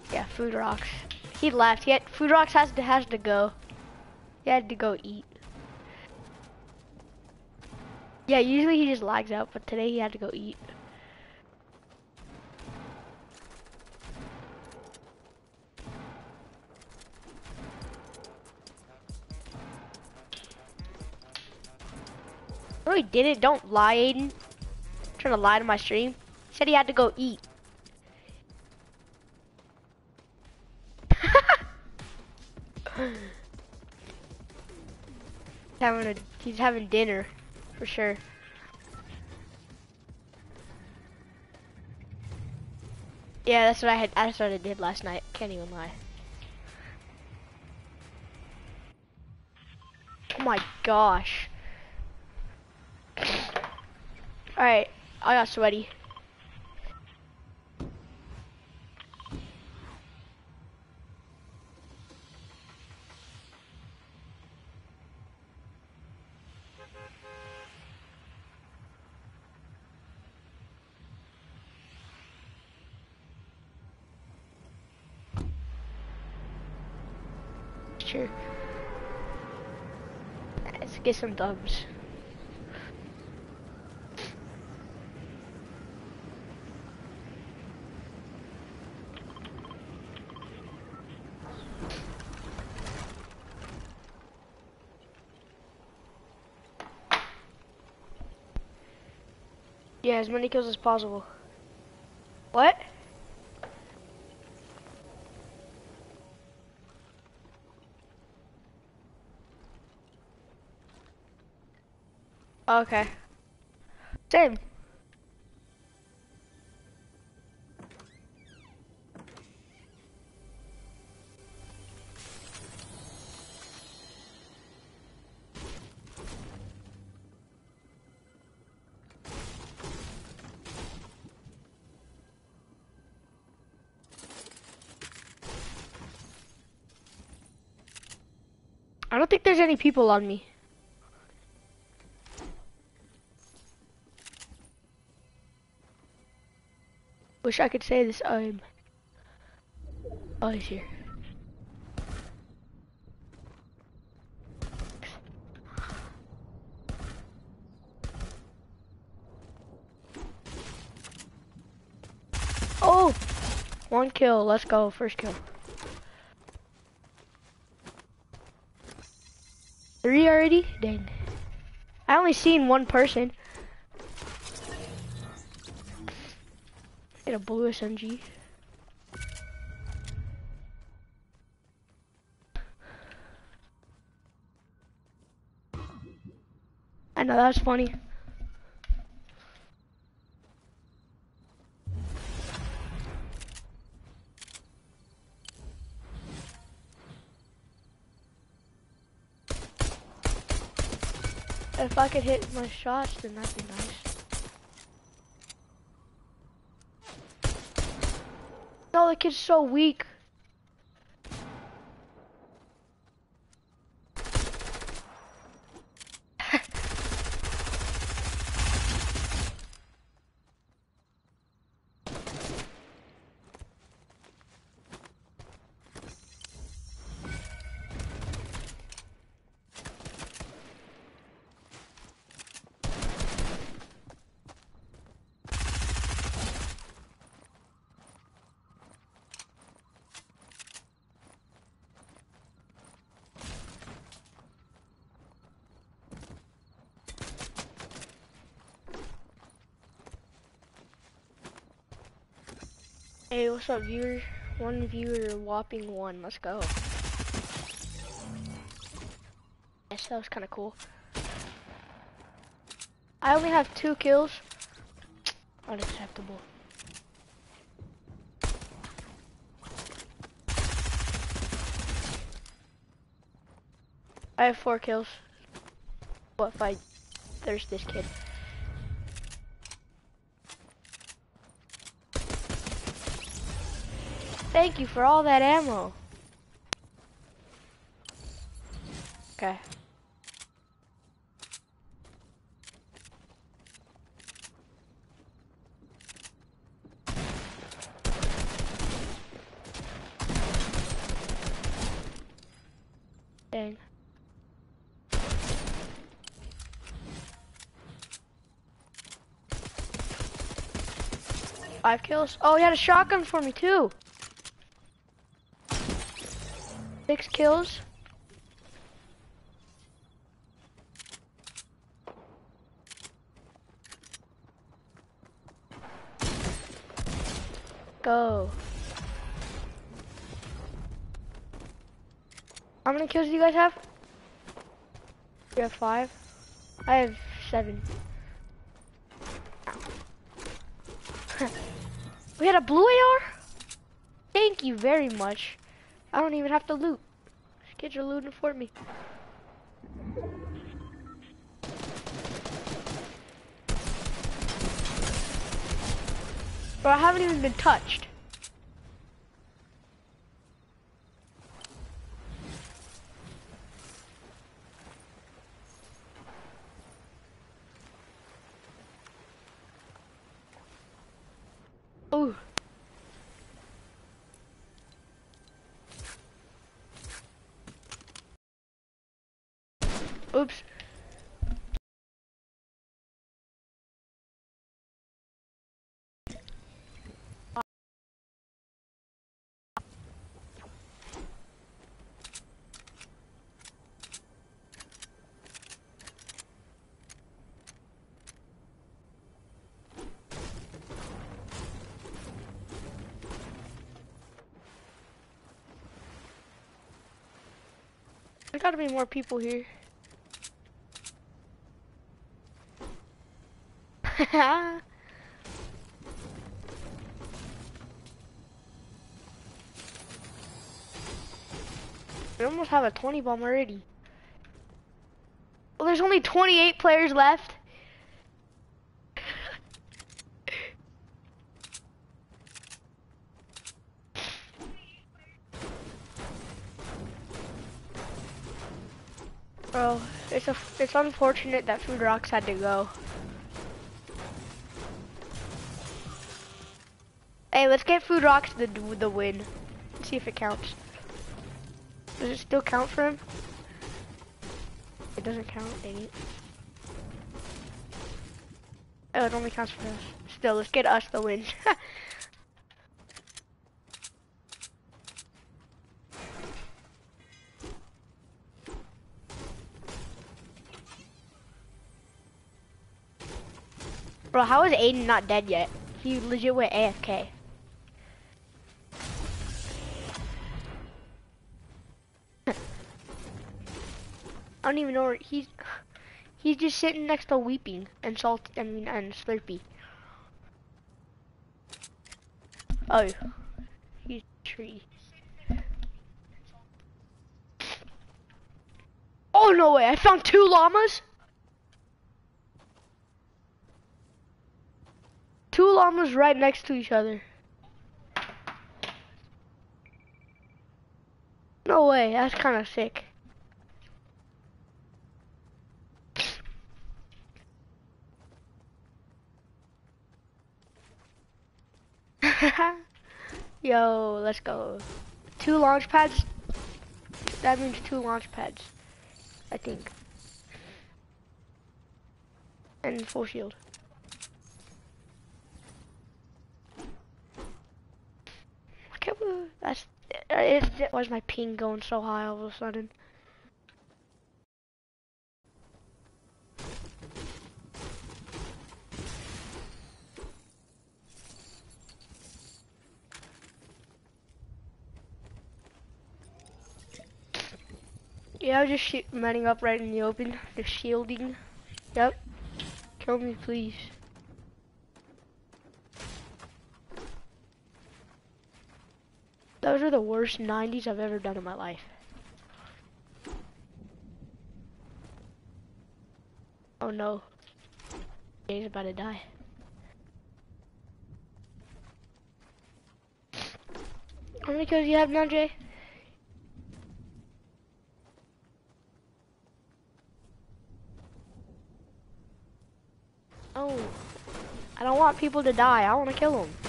Yeah, Food Rocks. He left. Food Rocks has to go. He had to go eat. Yeah, usually he just lags out, but today he had to go eat. No, he didn't. Don't lie, Aiden. Trying to lie to my stream. He said he had to go eat. He's having dinner, for sure. Yeah, that's what that's what I did last night. Can't even lie. Oh my gosh. Alright, I got sweaty. Sure. Let's get some dubs. Yeah, as many kills as possible. What? Okay. Same. I don't think there's any people on me. Wish I could say this. Oh, he's here. Oh! 1 kill. Let's go. First kill. 3 already? Dang. I only seen 1 person. Get a blue SMG. I know, that was funny. If I could hit my shots, then that'd be nice. No, the kid's so weak. Hey, what's up, viewer? 1 viewer, whopping 1. Let's go. Yes, that was kind of cool. I only have 2 kills. Unacceptable. I have 4 kills. What if there's this kid? Thank you for all that ammo. Okay. 5 kills. Oh, he had a shotgun for me too. 6 kills. Go. How many kills do you guys have? You have 5. I have 7. We had a blue AR? Thank you very much. I don't even have to loot. Kids are looting for me. Bro, I haven't even been touched. Ooh. Oops. There gotta be more people here. We almost have a 20 bomb already. Well, there's only 28 players left. Bro, it's unfortunate that Food Rocks had to go. Hey, let's get Food Rocks the win. Let's see if it counts. Does it still count for him? It doesn't count, dang it. Oh, it only counts for us. Still, let's get us the win. Bro, how is Aiden not dead yet? He legit went AFK. I don't even know where he's just sitting next to Weeping and and Slurpee. Oh, he's a tree. Oh no way, I found 2 llamas. 2 llamas right next to each other. No way, that's kind of sick. Yo, let's go. 2 launch pads. That means 2 launch pads, I think. And full shield. I can't believe that's. Why is my ping going so high all of a sudden? Yeah, I was just running up right in the open, just shielding. Yep. Kill me, please. Those are the worst 90s I've ever done in my life. Oh no. Jay's about to die. How many kills do you have now, Jay? Oh. I don't want people to die. I want to kill them.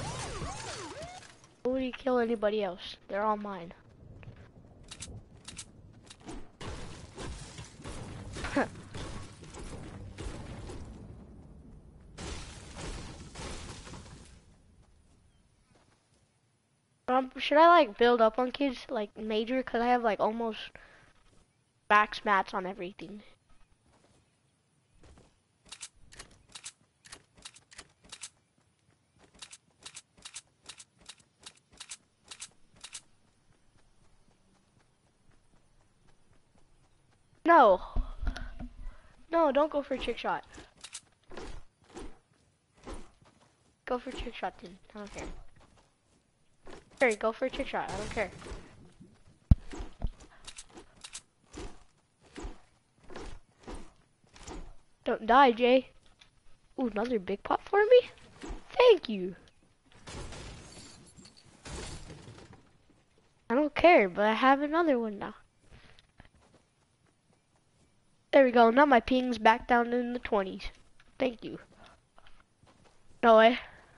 Nobody kill anybody else. They're all mine. Should I like build up on kids like major? Cause I have like almost max mats on everything. No. No, don't go for a trick shot. Go for a trick shot, dude. I don't care. Harry, go for a trick shot. I don't care. Don't die, Jay. Ooh, another big pot for me? Thank you. I don't care, but I have another one now. There we go. Now my ping's back down in the 20s. Thank you. No way.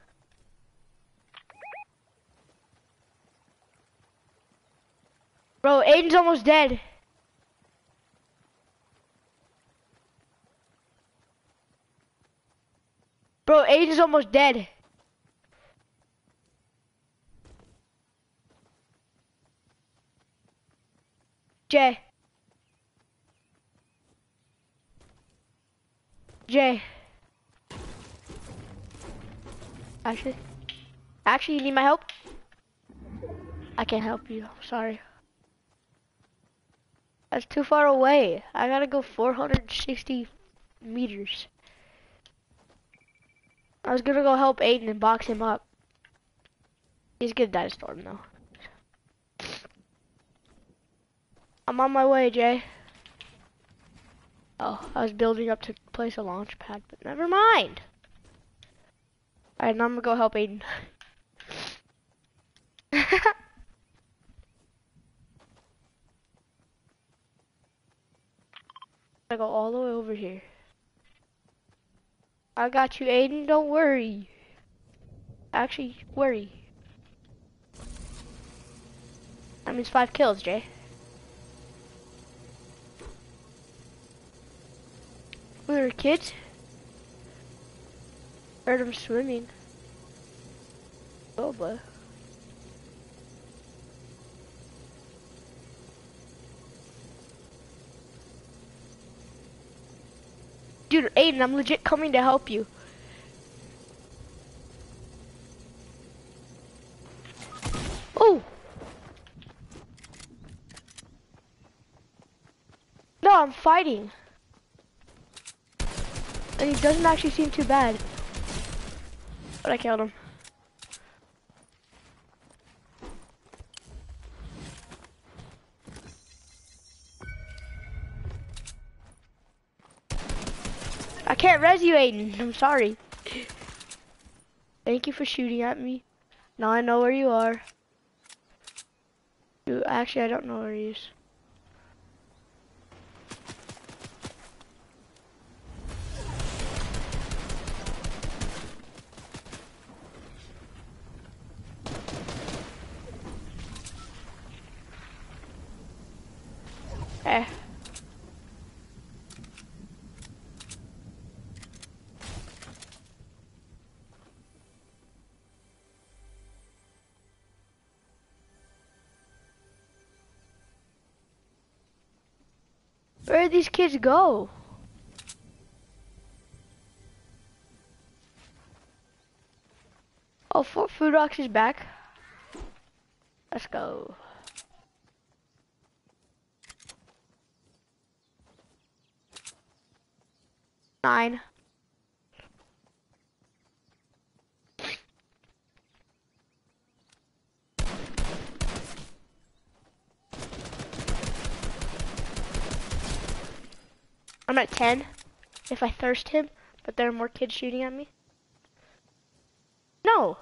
Bro, Aiden's almost dead. Bro, Aiden's almost dead. Jay. Jay. Actually, you need my help? I can't help you. Sorry. That's too far away. I gotta go 460 meters. I was gonna go help Aiden and box him up. He's gonna die to storm though. I'm on my way, Jay. Oh, I was building up to place a launch pad, but never mind. Alright, now I'm gonna go help Aiden. I go all the way over here. I got you, Aiden. Don't worry. Actually, worry. That means 5 kills, Jay. We were kids. Heard him swimming. Oh, boy. Dude, Aiden, I'm legit coming to help you. Oh! No, I'm fighting. And he doesn't actually seem too bad. But I killed him. I can't res you, Aiden. I'm sorry. Thank you for shooting at me. Now I know where you are. Dude, actually, I don't know where he is. Eh. Where did these kids go? Oh, Food Rocks is back. Let's go. Nine. I'm at 10. If I thirst him, but there are more kids shooting at me. No.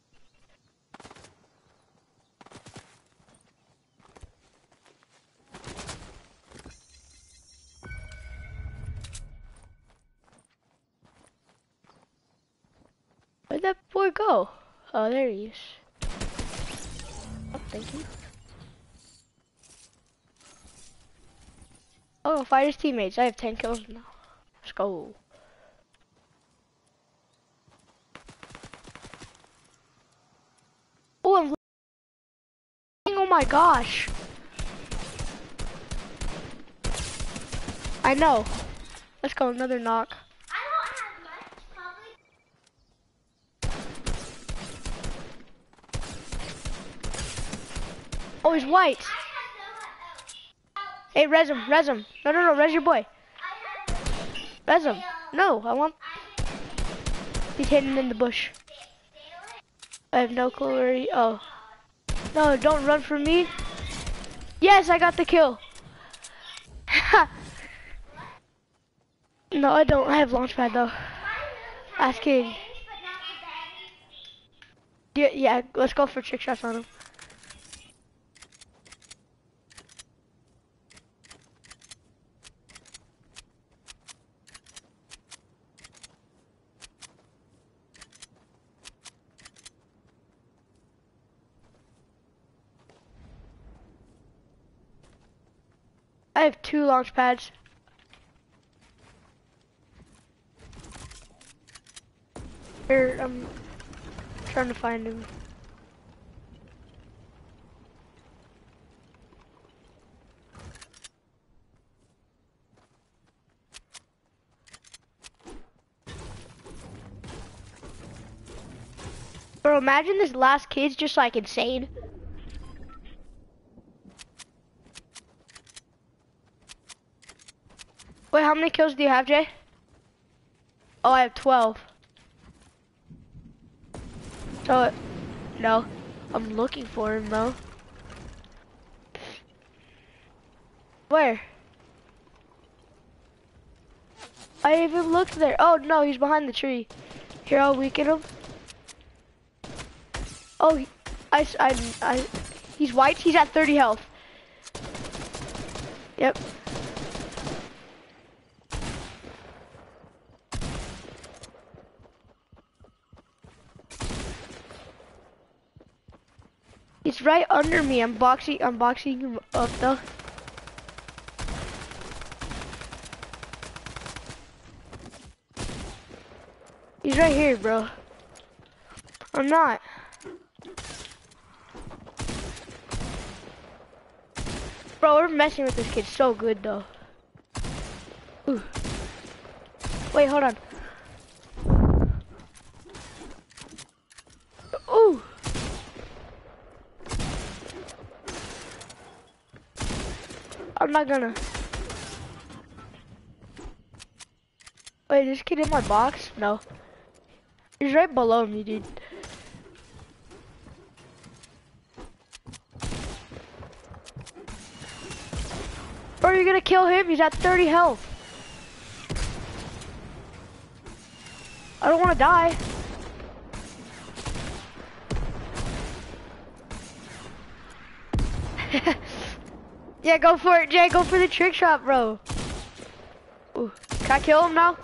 Where'd that boy go? Oh, there he is. Oh, thank you. Oh, fight his teammates. I have 10 kills now. Let's go. Oh, I'm my gosh. I know. Let's go, another knock. I don't have much, probably. Oh, he's white. I have no. Hey, res him, res him. No, res your boy. I have. Res him. No, I want. He's hidden in the bush. I have no clue where he. Oh. No, don't run from me. Yes, I got the kill. No, I don't. I have launchpad though. Ask King. Yeah, let's go for trick shots on him. I have 2 launch pads. Here, I'm trying to find him. Bro, imagine this last kid's just like insane. Wait, how many kills do you have, Jay? Oh, I have 12. So, no, I'm looking for him though. Where? I even looked there. Oh no, he's behind the tree. Here, I'll weaken him. Oh, he's white. He's at 30 health. Yep. He's right under me. I'm boxing him up though. He's right here, bro. I'm not. Bro, we're messing with this kid so good though. Ooh. Wait, hold on. Ooh. I'm not gonna. Wait, is this kid in my box? No. He's right below me, dude. Bro, you're gonna kill him? He's at 30 health. I don't wanna die. Yeah, go for it, Jay. Go for the trick shot, bro. Ooh. Can I kill him now?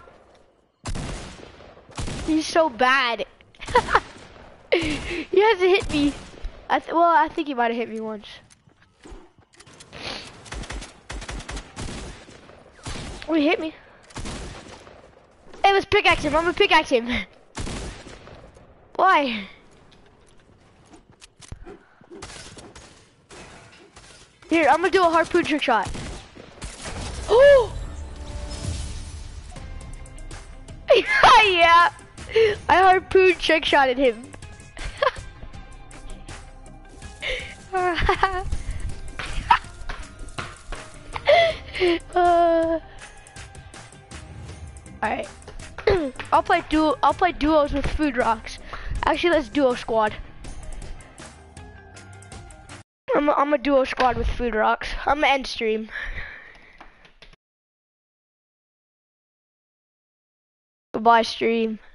He's so bad. He hasn't hit me. Well, I think he might have hit me once. Oh, he hit me. Hey, let's pickaxe him. I'm gonna pickaxe him. Why? Here, I'm gonna do a harpoon trick shot. Oh! Yeah! I harpoon trick shotted him. Alright. I'll play duos with food rocks. Actually, let's duo squad. I'm a duo squad with food rocks. I'm gonna end stream. Goodbye, stream.